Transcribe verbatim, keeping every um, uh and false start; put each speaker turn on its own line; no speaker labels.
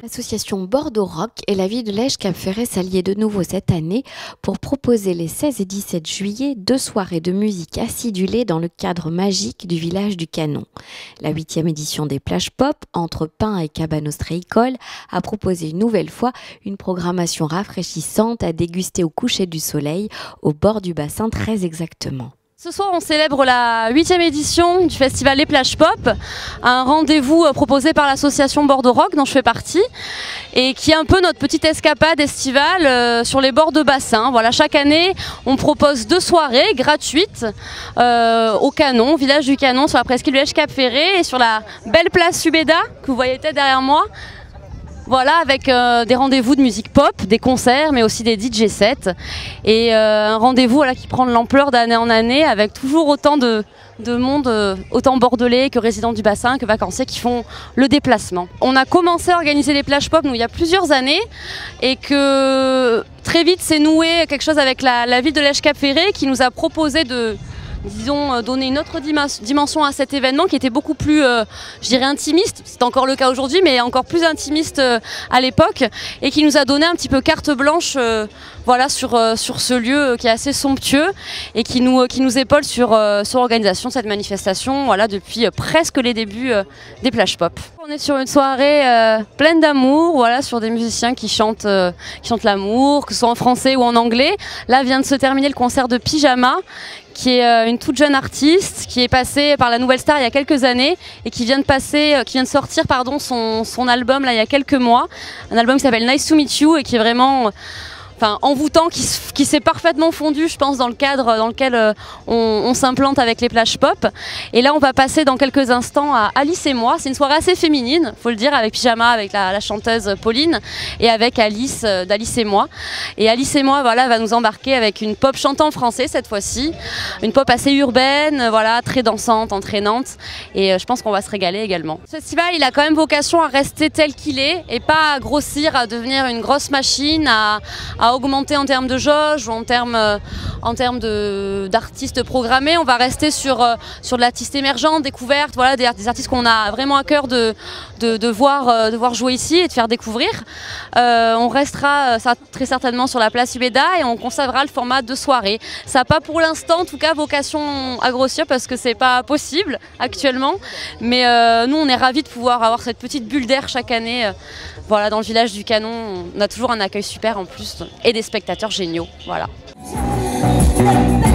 L'association Bordeaux Rock et la ville de Lège-Cap-Ferret s'alliaient de nouveau cette année pour proposer les seize et dix-sept juillet deux soirées de musique acidulée dans le cadre magique du village du Canon. La huitième édition des plages pop, entre Pin et Cabane Ostréicole, a proposé une nouvelle fois une programmation rafraîchissante à déguster au coucher du soleil, au bord du bassin très exactement.
Ce soir, on célèbre la huitième édition du festival Les Plages Pop, un rendez-vous proposé par l'association Bordeaux Rock dont je fais partie et qui est un peu notre petite escapade estivale sur les bords de bassin. Voilà, chaque année, on propose deux soirées gratuites euh, au Canon, au village du Canon, sur la presqu'île du Lège-Cap-Ferret et sur la belle place Subeda que vous voyez peut-être derrière moi. Voilà, avec euh, des rendez-vous de musique pop, des concerts, mais aussi des D J sets. Et euh, un rendez-vous voilà, qui prend de l'ampleur d'année en année, avec toujours autant de, de monde, euh, autant bordelais que résidents du bassin, que vacanciers qui font le déplacement. On a commencé à organiser les plages pop, nous, il y a plusieurs années, et que très vite s'est noué quelque chose avec la, la ville de Lège-Cap-Ferret qui nous a proposé de... disons, donner une autre dimension à cet événement qui était beaucoup plus, euh, je dirais, intimiste. C'est encore le cas aujourd'hui, mais encore plus intimiste euh, à l'époque, et qui nous a donné un petit peu carte blanche euh, voilà, sur, euh, sur ce lieu qui est assez somptueux et qui nous, euh, qui nous épaule sur, euh, sur l'organisation de cette manifestation voilà, depuis euh, presque les débuts euh, des plages pop. On est sur une soirée euh, pleine d'amour, voilà, sur des musiciens qui chantent, euh, qui chantent l'amour, que ce soit en français ou en anglais. Là vient de se terminer le concert de Pyjama, qui est une toute jeune artiste, qui est passée par la Nouvelle Star il y a quelques années et qui vient de, passer, qui vient de sortir pardon, son, son album là, il y a quelques mois. Un album qui s'appelle Nice to Meet You et qui est vraiment... Enfin, envoûtant, qui, qui s'est parfaitement fondu, je pense, dans le cadre dans lequel euh, on, on s'implante avec les plages pop. Et là, on va passer dans quelques instants à Alice et moi. C'est une soirée assez féminine, faut le dire, avec Pyjama, avec la, la chanteuse Pauline, et avec Alice euh, d'Alice et moi. Et Alice et moi, voilà, va nous embarquer avec une pop chantée en français cette fois-ci, une pop assez urbaine, voilà, très dansante, entraînante. Et euh, je pense qu'on va se régaler également. Ce festival, il a quand même vocation à rester tel qu'il est et pas à grossir, à devenir une grosse machine, à, à à augmenter en termes de jauge ou en termes, euh, en termes d'artistes programmés. On va rester sur, euh, sur de l'artiste émergent, découverte, voilà, des, des artistes qu'on a vraiment à cœur de, de, de, voir, euh, de voir jouer ici et de faire découvrir. Euh, on restera ça, très certainement sur la place Subeda et on conservera le format de soirée. Ça n'a pas pour l'instant, en tout cas, vocation à grossir parce que c'est pas possible actuellement. Mais euh, nous, on est ravis de pouvoir avoir cette petite bulle d'air chaque année. Euh, voilà, dans le village du Canon, on a toujours un accueil super en plus et des spectateurs géniaux. Voilà.